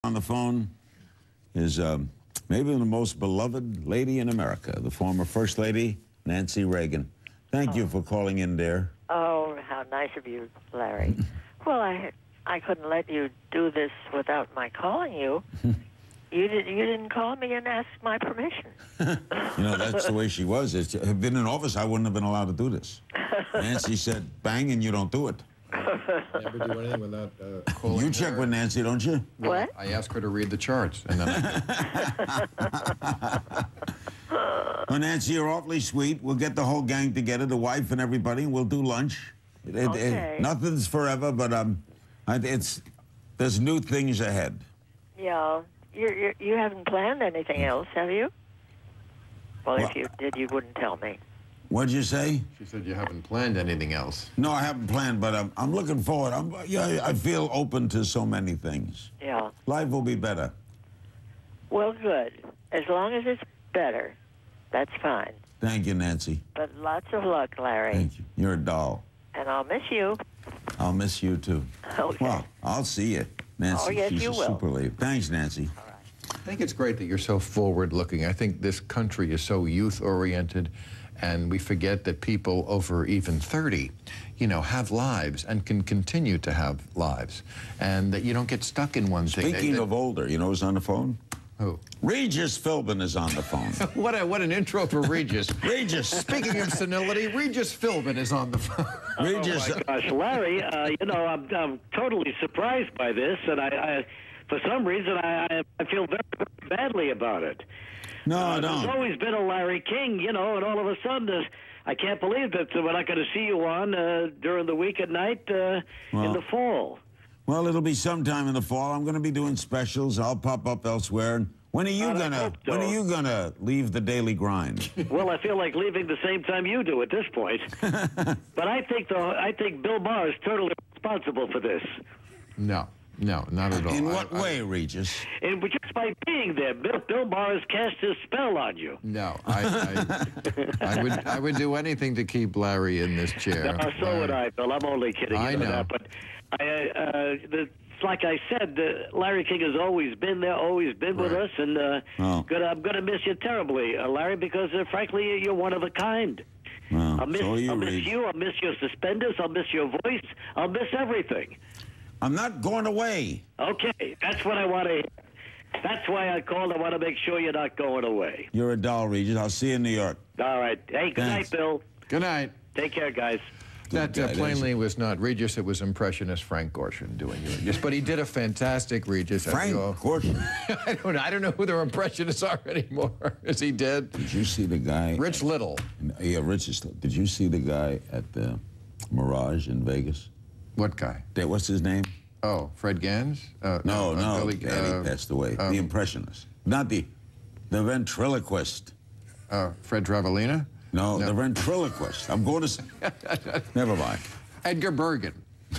On the phone is maybe the most beloved lady in America, the former First Lady, Nancy Reagan. Thank you for calling in, dear. Oh, how nice of you, Larry. Well, I couldn't let you do this without my calling you. You didn't call me and ask my permission. You know, that's the way she was. If I had been in office, I wouldn't have been allowed to do this. Nancy said, bang, and you don't do it. Never do anything without calling You check with Nancy, don't you? Well, What? I ask her to read the charts, and then Well, Nancy, you're awfully sweet. We'll get the whole gang together, the wife and everybody, and we'll do lunch. Okay. Nothing's forever, but there's new things ahead. Yeah. You haven't planned anything else, have you? Well, if you did, you wouldn't tell me. What'd you say? she said you haven't planned anything else. No, I haven't planned, but I'm looking forward. I feel open to so many things. Yeah. Life will be better. Well, good. As long as it's better, that's fine. Thank you, Nancy. But lots of luck, Larry. Thank you. You're a doll. And I'll miss you. I'll miss you, too. Okay. Well, I'll see you, Nancy. Oh, yes, She's you a will. super lady. Thanks, Nancy. I think it's great that you're so forward-looking. I think this country is so youth-oriented, and we forget that people over even 30, you know, have lives and can continue to have lives, and that you don't get stuck in one thing. Speaking of older, you know who's on the phone? Who? Regis Philbin is on the phone. What an intro for Regis. Regis. Speaking of senility, Regis Philbin is on the phone. Regis. Oh, my gosh, Larry, you know, I'm totally surprised by this, and I for some reason, I feel very, very badly about it. No, I There's don't. always been a Larry King, you know, and all of a sudden, I can't believe that we're not going to see you on during the week at night in the fall. Well, it'll be sometime in the fall. I'm going to be doing specials. I'll pop up elsewhere. And when are you I gonna? hope so. When are you gonna leave the daily grind? Well, I feel like leaving the same time you do at this point. But I think Bill Maher is totally responsible for this. No, not at all. In what way, Regis? And just by being there, Bill Maher has cast his spell on you. No, I would do anything to keep Larry in this chair. So would I, Bill. I'm only kidding. I know. That, but like I said, Larry King has always been there, always been with us, and I'm gonna miss you terribly, Larry, because frankly, you're one of a kind. Well, I'll miss so are you, you. Regis. I'll miss your suspenders. I'll miss your voice. I'll miss everything. I'm not going away. Okay, that's what I want to hear. That's why I called. I want to make sure you're not going away. You're a doll, Regis. I'll see you in New York. All right. Hey, good Thanks. night, Bill. Good night. Take care, guys. That guy, plainly was not Regis. It was impressionist Frank Gorshin doing Regis, but he did a fantastic Regis. Frank Gorshin. I don't know who their impressionists are anymore. Is he dead? Did you see the guy? Rich Little. Yeah, Rich is. Did you see the guy at the Mirage in Vegas? What guy? What's his name? Oh, Fred Gans? No, Billy, he passed away. The impressionist, not the ventriloquist. Fred Travalena? No, the ventriloquist. I'm going to say. Never mind. Edgar Bergen.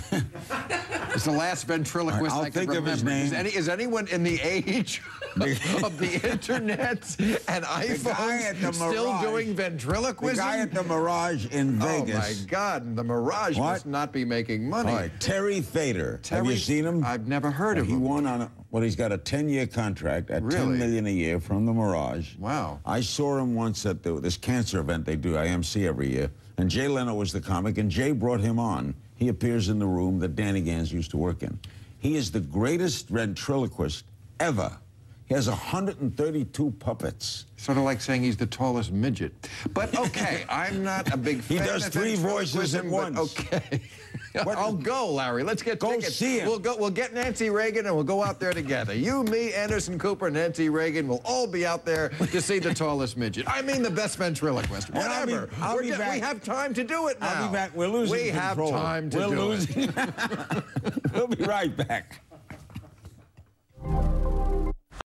It's the last ventriloquist I'll I can think of remember. his name. Is anyone in the age of the internet and iPhones still Mirage. doing The ventriloquism? guy at the Mirage in Vegas. Oh, my God. The Mirage must not be making money. All right, Terry Fader. Have you seen him? I've never heard of He him. won on he's got a 10-year contract at Really? $10 million a year from the Mirage. Wow. I saw him once at this cancer event they do, IMC every year, and Jay Leno was the comic, and Jay brought him on. He appears in the room that Danny Gans used to work in. He is the greatest ventriloquist ever. He has 132 puppets. Sort of like saying he's the tallest midget. But okay, I'm not a big fan He does of 3 voices at ventriloquism, once. but okay. I'll go, Larry. Let's get Go tickets. see him. We'll get Nancy Reagan and we'll go out there together. You, me, Anderson Cooper, Nancy Reagan will all be out there to see the tallest midget. I mean the best ventriloquist. And Whatever. I'll be back. We have time to do it now. I'll be back. We're losing We have control. time to We're do losing. it. We'll be right back.